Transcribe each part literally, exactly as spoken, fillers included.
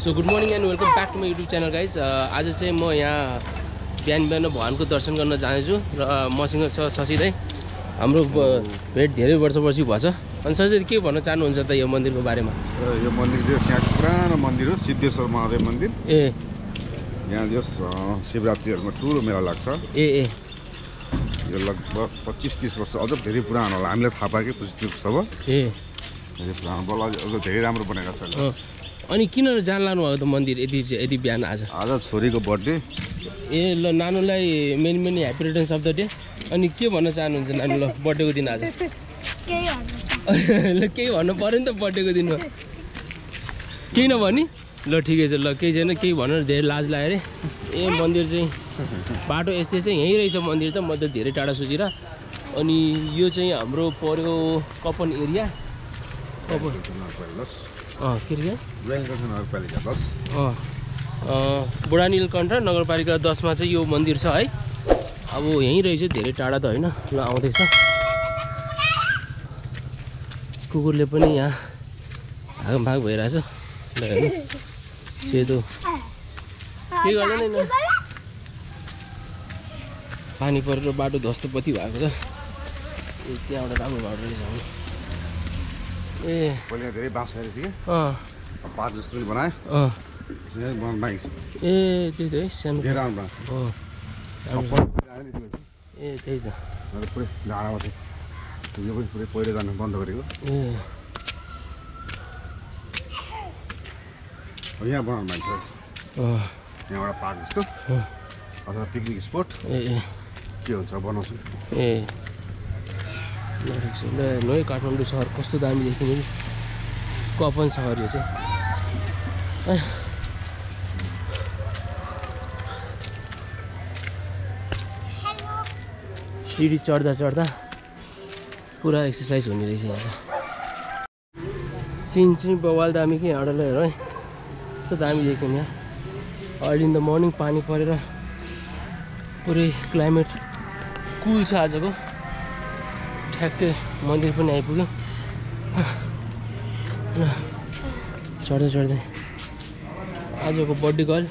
So good morning and welcome back to my YouTube channel guys. आज चाहिँ म यहाँ बिहान बिहान भगवानको दर्शन गर्न जानेछु र मसँग छ शशि दाइ। हाम्रो भेट धेरै वर्षपछि भएछ। अनि शशि के भन्न चाहनुहुन्छ त यो मन्दिरको बारेमा? यो मन्दिर चाहिँ यहाँ पुरानो मन्दिर हो, सिद्धेश्वर महादेव मन्दिर। ए यहाँ जो शिवरात्रिहरूमा ठुलो मेला लाग्छ। ए ए यो लगभग पच्चिस तिस वर्ष अझ धेरै पुरानो होला, हामीलाई थाहा पाएकै पच्चिस तिस वर्ष भयो। ए धेरै पुरानो बल्ल अझ धेरै राम्रो बनाएको छ। अनि किन जान लानु भएको त मन्दिर यति यति बिहान? आज आज छोरीको बर्थडे। ए ल नानुलाई many many happy returns of the day. अनि के भन्न चाहनुहुन्छ नानु? ल बर्थडेको दिन आज ल केही भन्नु पऱ्यो नि त बर्थडेको दिनमा। केही नभनी? ल ठिकै छ, ल केही छैन, केही भनेर धेरै लाज लाग्यो अरे। ए मन्दिर चाहिँ बाटो यस्तै चाहिँ यहीँ रहेछ मन्दिर त, म त धेरै टाढा सोचेर। अनि यो चाहिँ हाम्रो पऱ्यो कपन एरिया। कपन अँ के अरे नगरपालिका दस। अँ बुढा नीलकण्ठ नगरपालिका दसमा चाहिँ यो मन्दिर छ है। अब यहीँ रहेछ, धेरै टाढा त होइन। ल आउँदैछ कुकुरले पनि यहाँ भागभाग भइरहेछ। ल हेर्नु सेतो के गर्दैन नि, पानी परेर बाटो ध्वस्तपति भएको छ। ए त्यहाँबाट राम्रो बाटो रहेछ भने। ए पहिला धेरै बाँस खाएर थियो, अँ पार्क जस्तो पनि बनायो। अँ बाँस ए त्यही त है सानो। धेरै राम्रो बाँस। ए त्यही त पुरै डाँडामा चाहिँ यो पनि पुरै पहिरो जानु बन्द गरेको। ए यहाँ बनाउनु भएको छ, यहाँबाट पार्क जस्तो अथवा पिकनिक स्पोट। ए ए के हुन्छ बनाउँछु। ए ल ठिक छ। ल हेर्नु है काठमाडौँ सहर कस्तो दामी देखिने कि, कपन सहर यो चाहिँ। सिडी चढ्दा चढ्दा पुरा एक्सर्साइज हुने रहेछ यहाँ। सिन चाहिँ बवाल दामी कि यहाँबाट। ल हेर है कस्तो दामी देखियो यहाँ। अर्ली इन द मर्निङ पानी परेर पुरै क्लाइमेट कुल छ आजको। ठ्याक्कै मन्दिर पनि आइपुग्यो। चढ्दै चढ्दै आजको बर्थडे गर्ल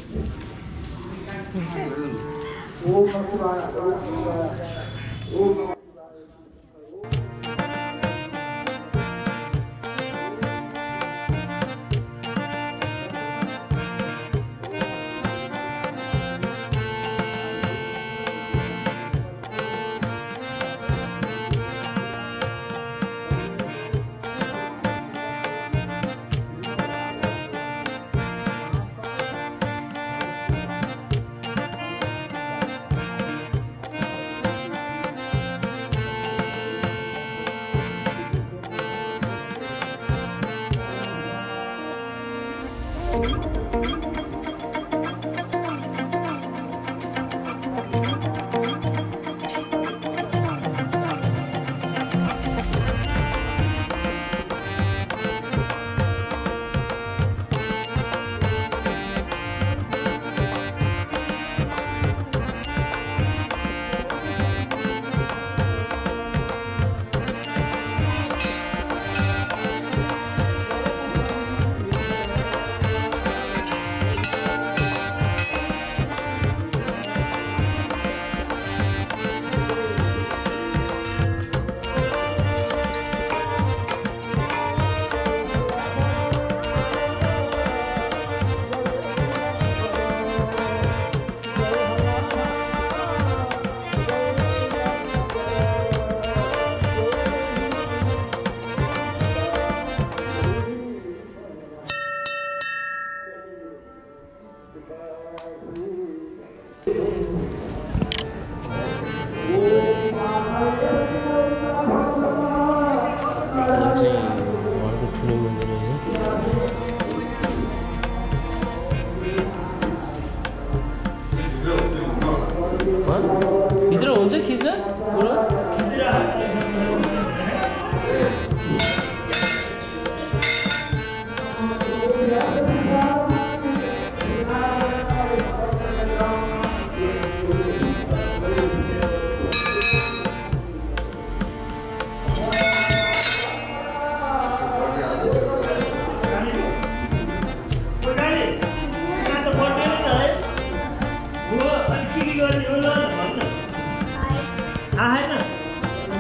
भित्र हुन्छ खिच्न पुरो।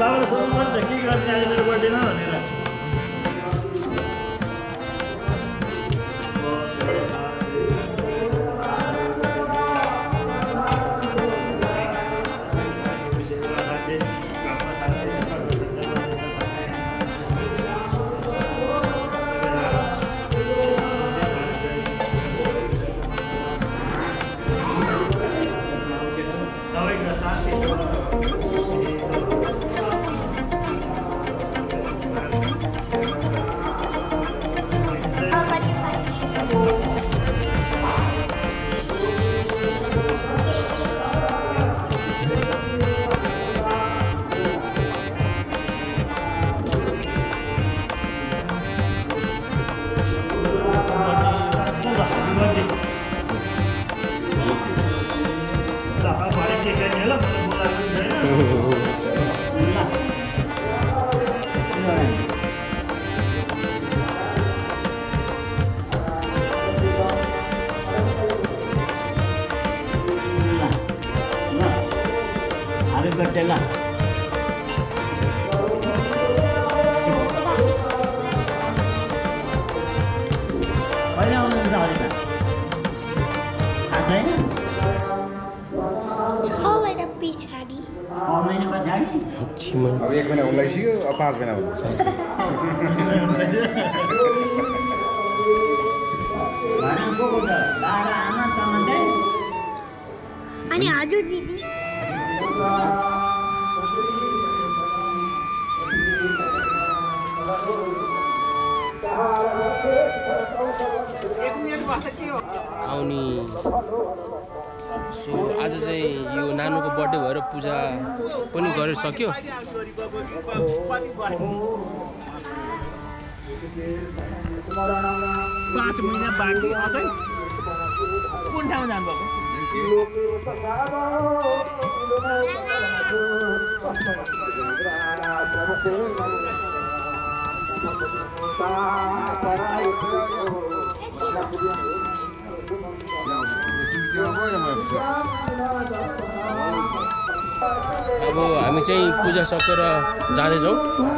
बाबाले सोध्नु पर्छ के गर्ने आज मेरो बर्थडेमा भनेर Bertela. Mana orang dah ada? Ada ni? छह महीना पछाडि छ महिना पछाडि छिमन अब एक महिना उन्लाइसियो अब पाँच महिना हुन्छ भाडा को को छ बाह्र आमा सम्बन्धै अनि हजुर दिदी आउने सो आज चाहिँ यो नानुको बर्थडे भएर पूजा पनि गरेर सक्यो पाँच महिना बाँकी अझै कुन ठाउँ जानुभएको अब हामी चाहिँ पूजा सकेर जाँदैछौँ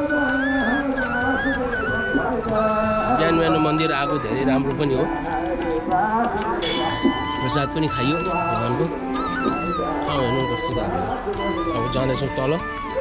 बिहान बिहान मन्दिर आएको धेरै राम्रो पनि हो प्रसाद पनि खाइयो भगवानको ठाउँ हेर्नु कस्तो अब जाँदैछौँ तल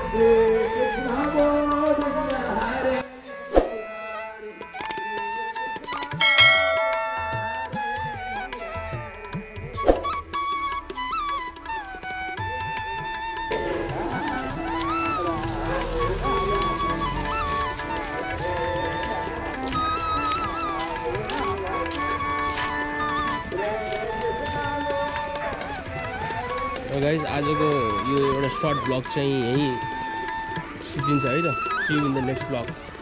गाइज आजको यो एउटा सर्ट ब्लग चाहिँ यहीँ सिद्धिन्छ है त see you in the next blog